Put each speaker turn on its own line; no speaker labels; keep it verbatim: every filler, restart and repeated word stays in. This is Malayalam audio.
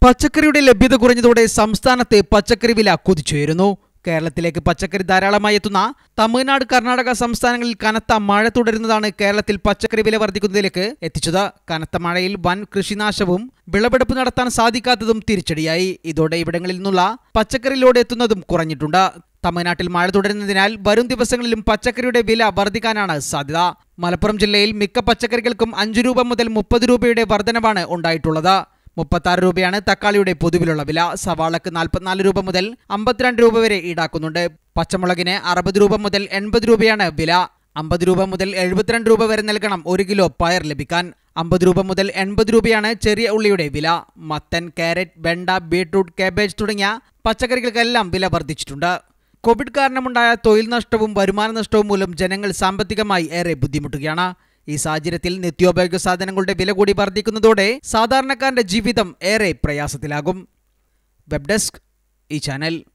പച്ചക്കറിയുടെ ലഭ്യത കുറഞ്ഞതോടെ സംസ്ഥാനത്തെ പച്ചക്കറി വില കുതിച്ചുയരുന്നു. കേരളത്തിലേക്ക് പച്ചക്കറി ധാരാളമായി എത്തുന്ന തമിഴ്നാട്, കർണാടക സംസ്ഥാനങ്ങളിൽ കനത്ത മഴ തുടരുന്നതാണ് കേരളത്തിൽ പച്ചക്കറി വില വർദ്ധിക്കുന്നതിലേക്ക് എത്തിച്ചത്. കനത്ത മഴയിൽ വൻ കൃഷിനാശവും വിളവെടുപ്പ് നടത്താൻ സാധിക്കാത്തതും തിരിച്ചടിയായി. ഇതോടെ ഇവിടങ്ങളിൽ നിന്നുള്ള പച്ചക്കറി ലോഡ് എത്തുന്നതും കുറഞ്ഞിട്ടുണ്ട്. തമിഴ്നാട്ടിൽ മഴ തുടരുന്നതിനാൽ വരും ദിവസങ്ങളിലും പച്ചക്കറിയുടെ വില വർദ്ധിക്കാനാണ് സാധ്യത. മലപ്പുറം ജില്ലയിൽ മിക്ക പച്ചക്കറികൾക്കും അഞ്ചു രൂപ മുതൽ മുപ്പത് രൂപയുടെ വർധനവാണ് ഉണ്ടായിട്ടുള്ളത്. മുപ്പത്താറ് രൂപയാണ് തക്കാളിയുടെ പൊതുവിലുള്ള വില. സവാളക്ക് നാൽപ്പത്തിനാല് രൂപ മുതൽ അമ്പത്തിരണ്ട് രൂപ വരെ ഈടാക്കുന്നുണ്ട്. പച്ചമുളകിന് അറുപത് രൂപ മുതൽ എൺപത് രൂപയാണ് വില. അമ്പത് രൂപ മുതൽ എഴുപത്തിരണ്ട് രൂപ വരെ നൽകണം ഒരു കിലോ പയർ ലഭിക്കാൻ. അമ്പത് രൂപ മുതൽ എൺപത് രൂപയാണ് ചെറിയ ഉള്ളിയുടെ വില. മത്തൻ, കാരറ്റ്, വെണ്ട, ബീട്രൂട്ട്, കാബേജ് തുടങ്ങിയ പച്ചക്കറികൾക്കെല്ലാം വില വർദ്ധിച്ചിട്ടുണ്ട്. കോവിഡ് കാരണമുണ്ടായ തൊഴിൽ നഷ്ടവും വരുമാന നഷ്ടവും മൂലം ജനങ്ങൾ സാമ്പത്തികമായി ഏറെ ബുദ്ധിമുട്ടുകയാണ്. ഈ സാഹചര്യത്തിൽ നിത്യോപയോഗ സാധനങ്ങളുടെ വില കൂടി വർദ്ധിക്കുന്നതോടെ സാധാരണക്കാരന്റെ ജീവിതം ഏറെ പ്രയാസത്തിലാകും. വെബ് ഡെസ്ക് ഈ ചാനൽ.